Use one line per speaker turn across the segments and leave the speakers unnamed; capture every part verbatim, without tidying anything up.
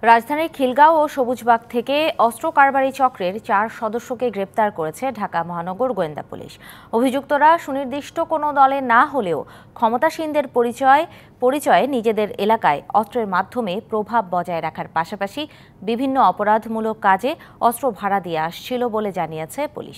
রাজধানীর খিলগাঁও ও সবুজবাগ থেকে অস্ত্র কারবারি চক্রের চার সদস্যকে গ্রেপ্তার করেছে ঢাকা মহানগর গোয়েন্দা পুলিশ। অভিযুক্তরা সুনির্দিষ্ট কোনো দলে না হলেও ক্ষমতাসীনদের পরিচয় পরিচয়ে নিজেদের এলাকায় অস্ত্রের মাধ্যমে প্রভাব বজায় রাখার পাশাপাশি বিভিন্ন অপরাধমূলক কাজে অস্ত্র ভাড়া দিয়ে আসছিল বলে জানিয়েছে পুলিশ।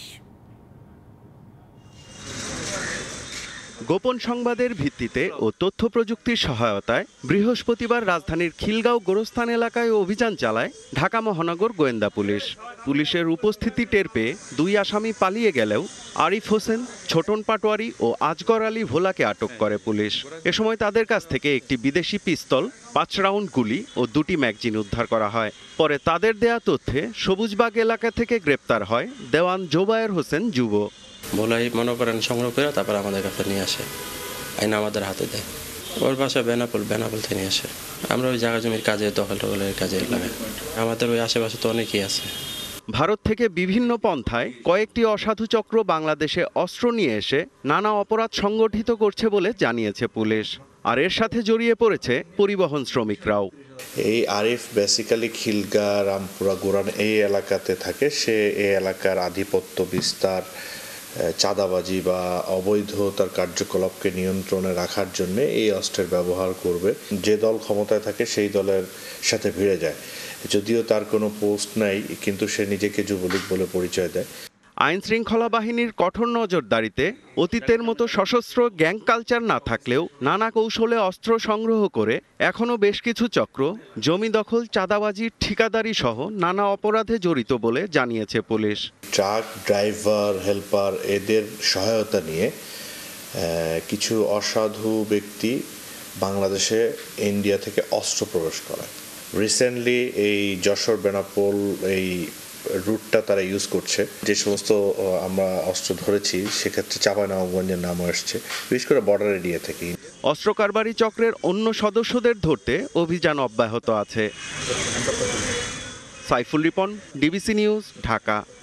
গোপন সংবাদের ভিত্তিতে ও তথ্য প্রযুক্তির সহায়তায় বৃহস্পতিবার রাজধানীর খিলগাঁও গোরস্থান এলাকায় অভিযান চালায় ঢাকা মহানগর গোয়েন্দা পুলিশ। পুলিশের উপস্থিতি টের পেয়ে দুই আসামি পালিয়ে গেলেও আরিফ হোসেন, ছোটন পাটোয়ারি ও আজগর আলী ভোলাকে আটক করে পুলিশ। এ সময় তাদের কাছ থেকে একটি বিদেশি পিস্তল, পাঁচ রাউন্ড গুলি ও দুটি ম্যাগজিন উদ্ধার করা হয়। পরে তাদের দেয়া তথ্যে সবুজবাগ এলাকা থেকে গ্রেপ্তার হয় দেওয়ান জোবায়ের হোসেন যুব।
ভোলাই মনে করেন সংগ্রহ করে তারপর আমাদের কাছে নিয়ে আসে, আইনা আমাদের হাতে দেয়। ওর বাসা বেনাপোল, বেনাপোল থেকে নিয়ে আসে। আমরা ওই জায়গা জমির কাজে, দখল টখলের কাজে লাগাই। আমাদের ওই আশেপাশে তো অনেকেই আছে।
ভারত থেকে বিভিন্ন পন্থায় কয়েকটি অসাধু চক্র বাংলাদেশে অস্ত্র নিয়ে এসে নানা অপরাধ সংগঠিত করছে বলে জানিয়েছে পুলিশ। আর এর সাথে জড়িয়ে পড়েছে পরিবহন শ্রমিকরাও।
এই আরিফ বেসিক্যালি খিলগাঁও, রামপুরা, গোরান এই এলাকাতে থাকে। সে এই এলাকার আধিপত্য বিস্তার, চাঁদাবাজি বা অবৈধতার কার্যকলাপকে নিয়ন্ত্রণে রাখার জন্য এই অস্ত্রের ব্যবহার করবে। যে দল ক্ষমতায় থাকে সেই দলের সাথে ভিড়ে যায়। যদিও তার কোনো পোস্ট নাই, কিন্তু সে নিজেকে যুবলীগ বলে পরিচয় দেয়।
আইন শৃঙ্খলা বাহিনীর কঠোর নজরদারিতে অতীতের মতো সশস্ত্র গ্যাং কালচার না থাকলেও নানা কৌশলে অস্ত্র সংগ্রহ করে এখনও বেশ কিছু চক্র জমি দখল, চাঁদাবাজি, ঠিকাদারি সহ নানা অপরাধে জড়িত বলে জানিয়েছে পুলিশ।
ট্রাক ড্রাইভার, হেল্পার এদের সহায়তা নিয়ে কিছু অসাধু ব্যক্তি বাংলাদেশে ইন্ডিয়া থেকে অস্ত্র প্রবেশ করে। রিসেন্টলি এই যশোর, বেনাপোল এই রুটটা তারা ইউজ করছে। যে সমস্ত আমরা অস্ত্র ধরেছি সেক্ষেত্রে চাঁপাইনবাবগঞ্জের নাম আসছে, বিশেষ করে বর্ডার এরিয়া থেকে।
অস্ত্র কারবারি চক্রের অন্য সদস্যদের ধরতে অভিযান অব্যাহত আছে। Saiful Ripon, DBC news, Dhaka.